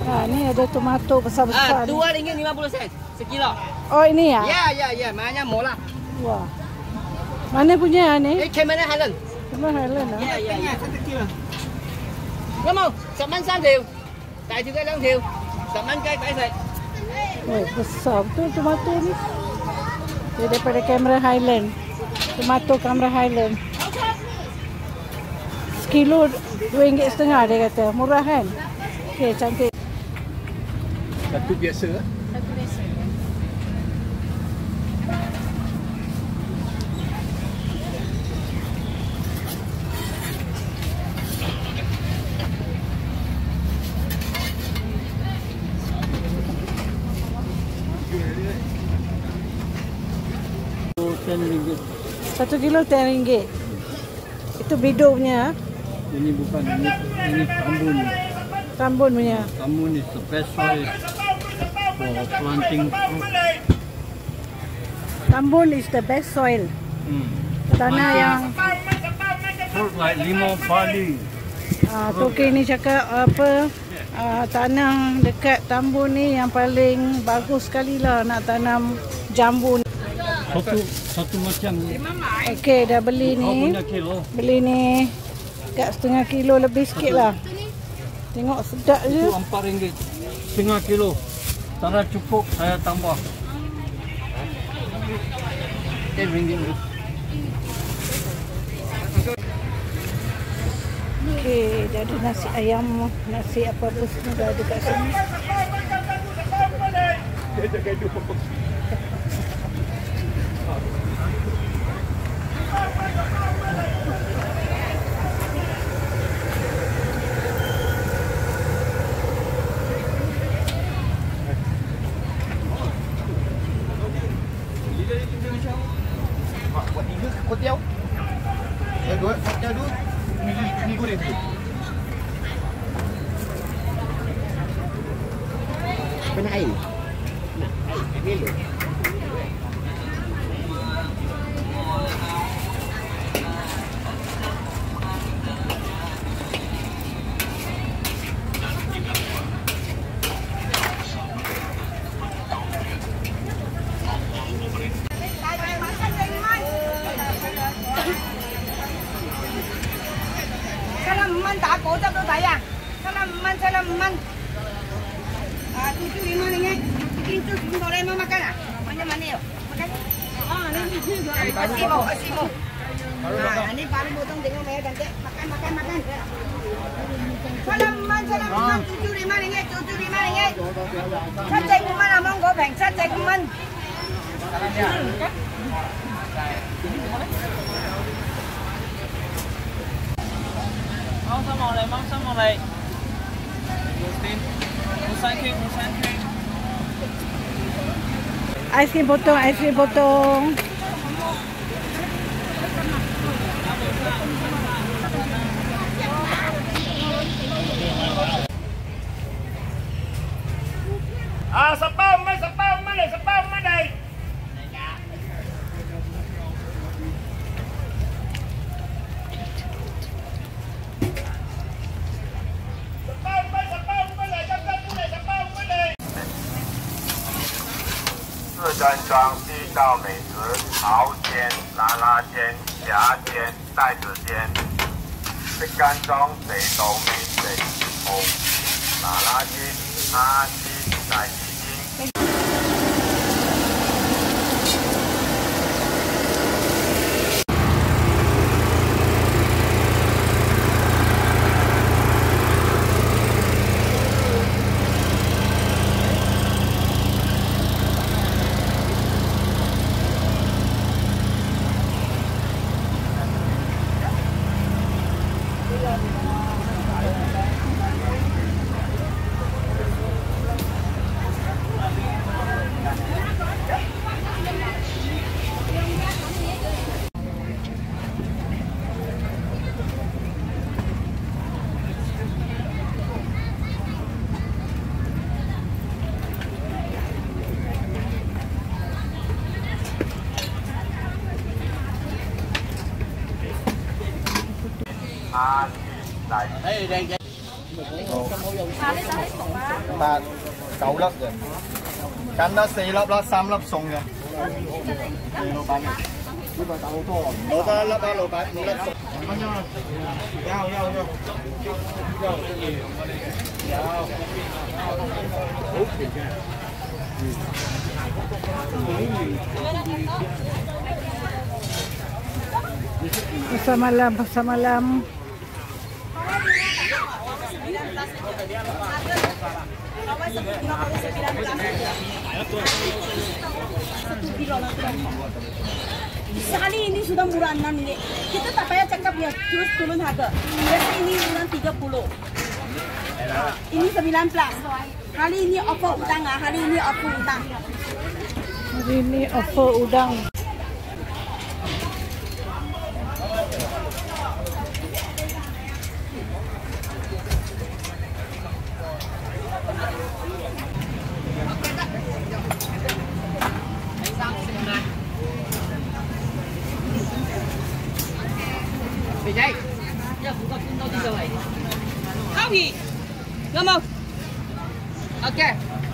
Ni ada tomato besar-besar. RM2.50 sekilo. Oh, ini ya? Ya. Maknanya murah. Wah. Mana punya ni? Cameron Highland. Cameron Highland ah. Ya. 1 kilo. Có không? 10 蚊3條，大條雞2條，10蚊雞抵食。 Oh, besar betul tomato ni. Dia daripada Cameron Highland. Tomato Cameron Highland. Sekilo RM2.50 dia kata. Murah kan? Okey, cantik. Satu biasa. Satu biasa. RM10. 1 kilo RM10. Itu bido punya. Ini bukan, ini tambun. Tambun punya. Tambun is the best soil for planting fruit. Tambun is the best soil. Tanah yang Fruit like limau, barley. Toki ni cakap apa, tanah dekat Tambun ni yang paling bagus sekali lah nak tanam jambu. Satu macam ni. Okey, dah beli ni. Kilo. Beli ni kat setengah kilo lebih sikit lah. Tengok sedap je. Itu RM4. Setengah kilo. Tak ada cukup, saya tambah. RM10. Okey, dah ada nasi ayam, nasi apa-apa semua dah ada kat sini. Buat 3 kuah tiaw. Kuah dua. Ni goreng tu. Kena air. Nak air. Air. Đá cổ cho tôi thấy à? Sao là măn? 75 ringgit. Bikin tu semua orang mau makan ah? Mana yuk? Makan? Ini Asimo. Ini baru potong dengan saya ganti. Makan. Salam man, 75 ringgit. Sate kuman among go bang, sate kuman. Mong sao màu này. Ice cream potong. Sepau mai. 四川庄地道美食，蚝煎、拉拉煎、虾煎、带子煎。食間中地道美食，蚝煎、拉拉煎、蝦煎、帶子煎。 Đây. 8、9粒嘅，揀得4粒啦，3粒送嘅。老闆嘅，呢個打好多啊！攞得1粒啊，老闆，5粒送。2蚊啫嘛， Pasar malam. Sekali ini sudah murah 6 ini. Kita tak payah cakap ya, terus turun harga. Biasa ini murah 30. Ini 19. Hari ini offer udang ah, hari ini offer udang. Hari ini offer udang. Không gì. Ngâm không? Ok.